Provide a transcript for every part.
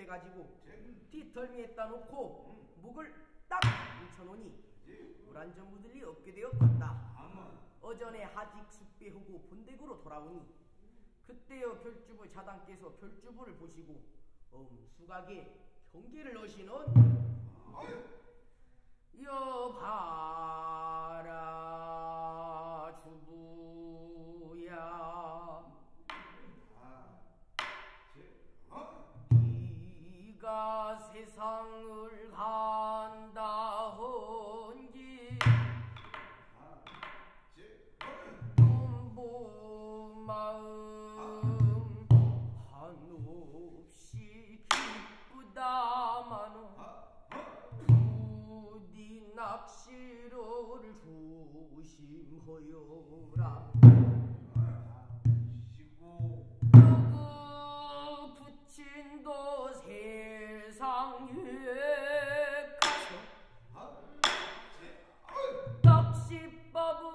해가지고 뒷덜미에다 놓고 목을 딱 뭉쳐놓으니 물 한 점 묻을 리 없게 되었겠다. 어전에 하직 숙배하고 본댁으로 돌아오니 그때여 별주부 자당께서 별주부를 보시고 수각에 경계를 넣으시는 여봐라 주부야, 네가 세상을 간다 헌기 눈보 마음 한없이 기쁘다마는 부디 낚시로를 조심하여라. 너그 부친도 세상에 가서 낚시밥을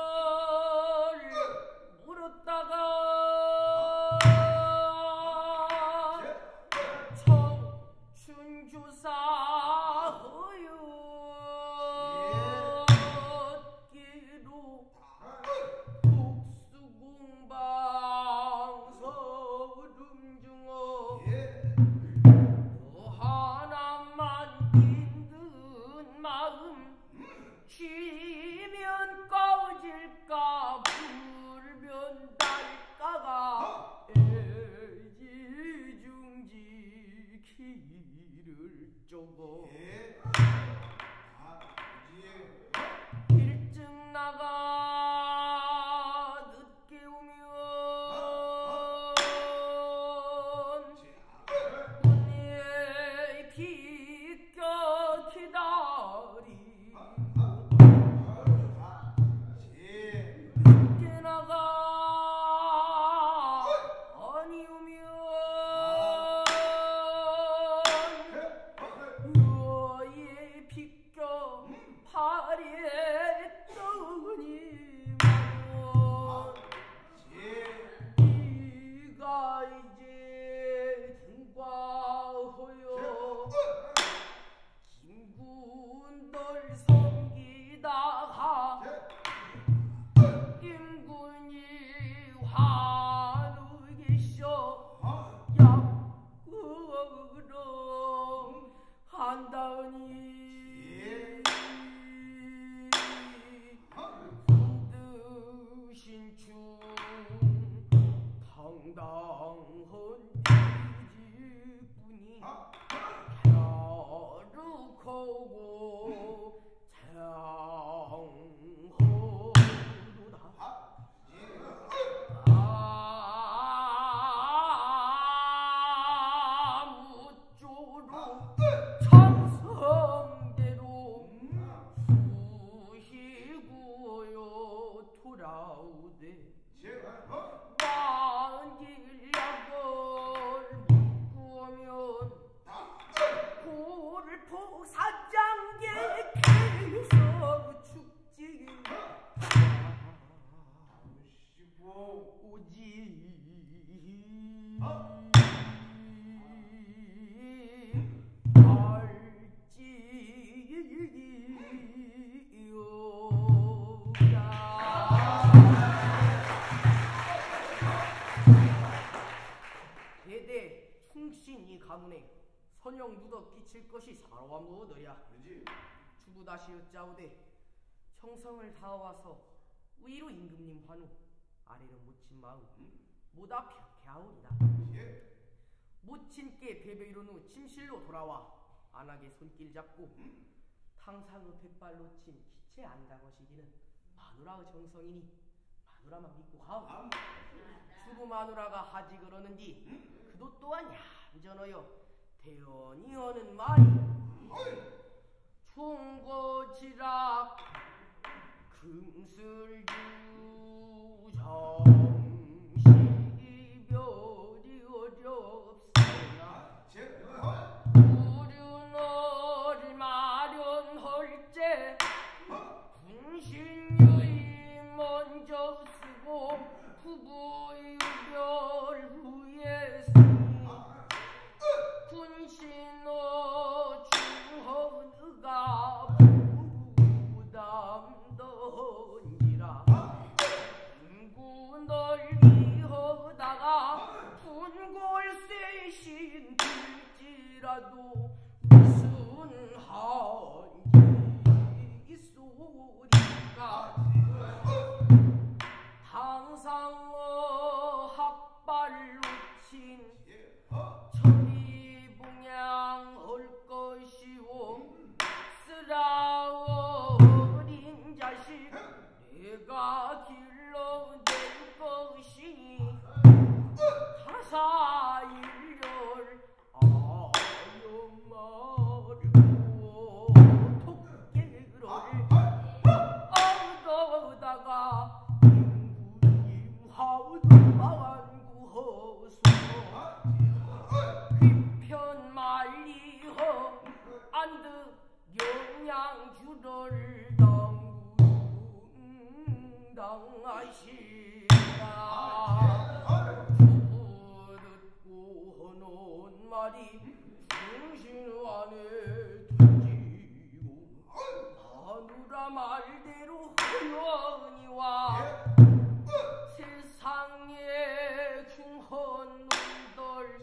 물었다가 청춘주사 허였기로 복수공방 서름 중어 너 하나만 힘든 마음 쉬면 꺼질까 불면 달까가 애지중지 길을 쪼고 일찍 나가 늦게 오면 문에 비껴 기다리 늦게 나가 아니오면 너의 비껴 파리했더니만 네가 이제 등과하여 김군들 섬기다가 임군이 화누계셔 약국으로 한다니 신춘 당당한 뒤집분이 갸륵하고 장허도다. 아무쪼록 청성대로 수시구여 돌아오되 만길 약을 묻고 오면 골포 사장계 계속 축지 오지 대대 충신이 가문에 선영 누더 끼칠 것이 사로와 무엇더랴. 주부 다시 여짜오되 청성을 다와서 위로 임금님 환우 아래로 모친 마음 모다 평쾌하오리다. 모친께 배배 이룬 후 침실로 돌아와 안하게 손길 잡고 탕상의 백발 놓친 기체 안강어시기는 마누라의 정성이니 마누라만 믿고 가오. 주부 마누라가 하지 그러는디 그도 또한 얌전하여 대언이 어는 말이 충고지락 금슬주 정시별이 어렵사나 우륜을 마련할 때 군신유이 먼저 쓰고 부부유별 후에 쓰니 군신 하더라도 무슨 한지 소리가 항상 학발로 친 천리봉양 올 것이오 쓰라 어린 자식 내가 길러낼 것이니 가사일렬 아여마르고 토끼를 얻어다가 임구님 화두만 구허소 휘편 말리허 안득 영양주를 당하시라 듣고 하는 말이 중신 안에 던지고 마누라 말대로 허연이와 세상에 중헌 놈들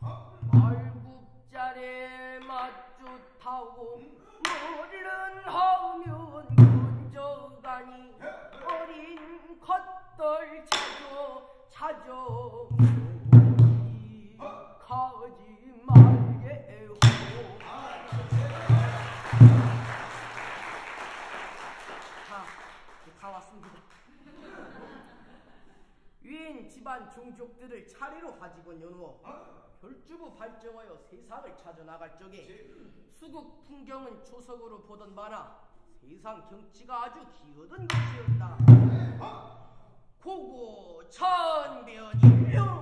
말굽자래 맞주타고 머리는 하면 건져가니 어린 컷들 찾아 가지 말게 호. 다 왔습니다. 위인 집안 종족들을 차례로 가지고 연호 별주부 발정하여 세상을 찾아 나갈 적에 수국 풍경은 초석으로 보던 바나 세상 경치가 아주 기어든 것이었다. 고고천변 일류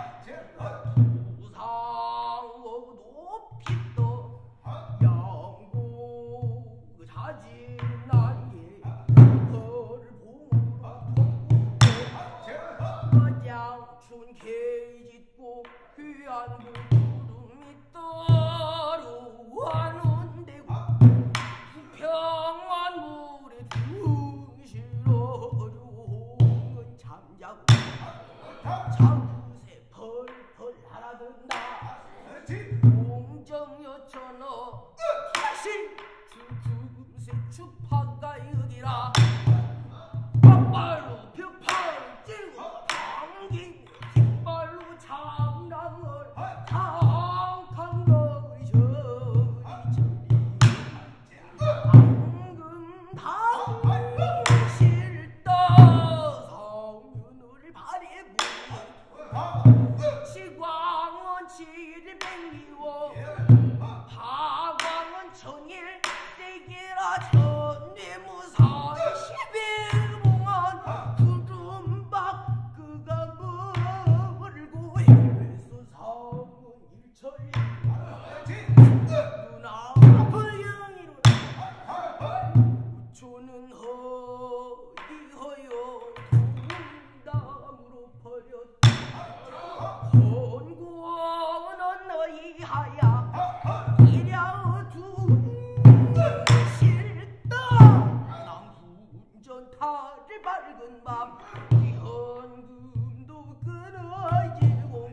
우상어 높이 떠 양고 자진 난게 벌봉으로 어장춘 개짓고 귀한 구름이 떠오르는 데고 평안 물에 둥실어려오는 잠자고 잠새 펄펄 날아든다 공정여천어 다시 죽음새 추파가 여기라 빡발로 벽팔 찌고 당기고 뒷발로 장랑을 탕탕 너희 저리 방금 당실떠 성윤을 바래보니 시광은 700리워 하광은 1000일 세계라 천리무사 11봉안 구름박 그가 멀고 해수 성은 1천리 누나 불영이로 우초는 허이허여 동담으로 버렸다 권고는 너희 하야 이랴 둥실떠 남훈전 탈을 밝은 밤 현금도 끊어지고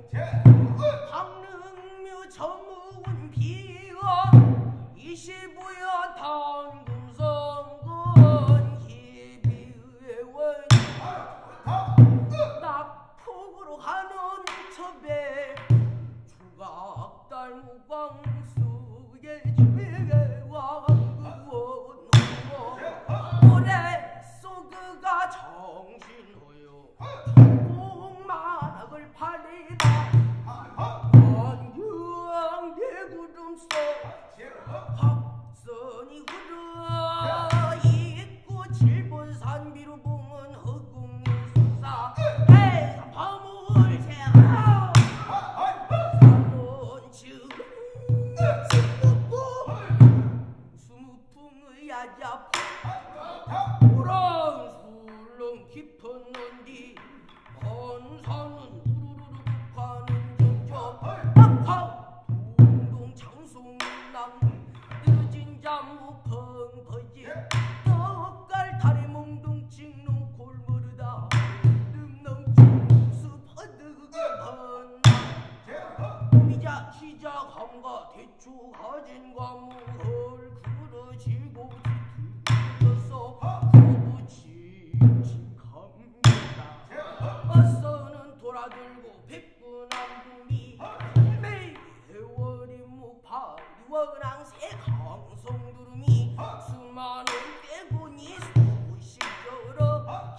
황릉묘 전문 비가 25여 당금성건 희비의원 낙폭으로 가는 첩에 주각달 무광수의 죄 왕구원 올해 소그가 정신호요 공만학을 팔리다 원경 대구름서 박선이 흐르 있고 7번산 비로봉은 허공의 수사 해상 밤을 새하 산원 즉 시작함과 대추 가진 과무를 그러지고 뒤틀어서 부부칭칭합니다. 어서는 돌아들고 백분한 분이 매일 해월이 무파리 원앙새 강성두름이 수많은 떼군이 소식여러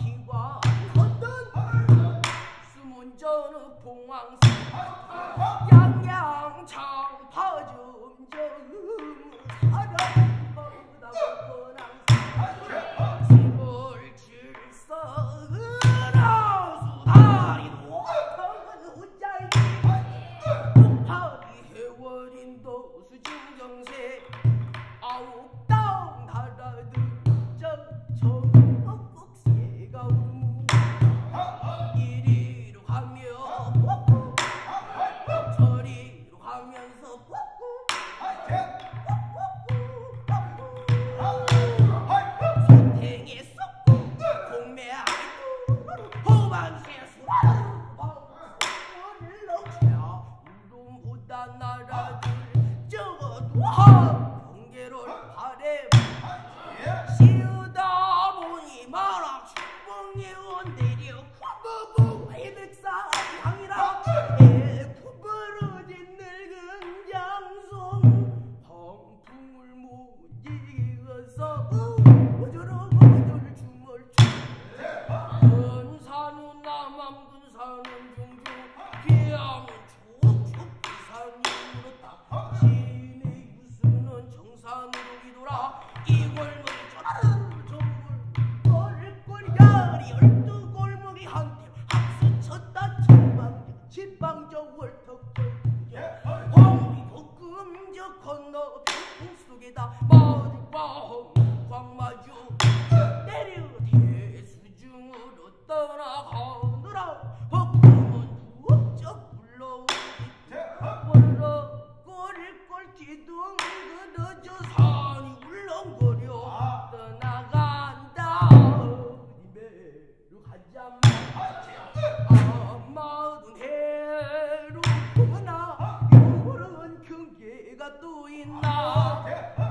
기관하던 수문전의 봉황새 양양창 파점점 사랑보다 원앙새 수중경세 아홉당 달아들 저 꼭꼭새가 울무 이리로 가며 꼭꼭 저리로 가면서 꼭꼭 소탱에 썩고 공매하고 호반새 수라를 넣자 울음보다 나라들 경계를 바래 씌우다 보니 마라 주봉에 원대려 구구구 회백사 향이라 구부러진 늙은 장송 황풍을 무지어서 어저러 거들 춤을 추 근사는 남암 근사는 중주 비양은 축축 비상이 물었다 정산으로 이돌아 이 골목이 전화를 저물 꼴꼴야리 12골목이 한테 학수 쳤다 집방적 월턱적 황리 볶음적 건너 병풍 속에다 마주광 광마주 내려 대수중으로 떠나가느라 볶음은 부쩍 불러오기 월러 꼴꼴 기둥 그저 산이 울렁거려 떠나간다 이매로 가자마 아마도 해로 보나 요런 경계가 또 있나